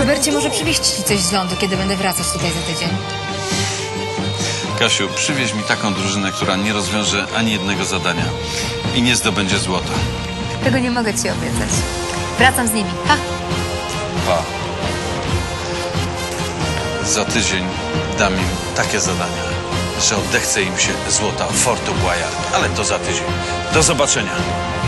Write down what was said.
Robercie, może przywieźć ci coś z lądu, kiedy będę wracać tutaj za tydzień. Kasiu, przywieź mi taką drużynę, która nie rozwiąże ani jednego zadania i nie zdobędzie złota. Tego nie mogę ci obiecać. Wracam z nimi. Pa! Pa. Za tydzień dam im takie zadania, że oddechce im się złota Fortu Boyard. Ale to za tydzień. Do zobaczenia.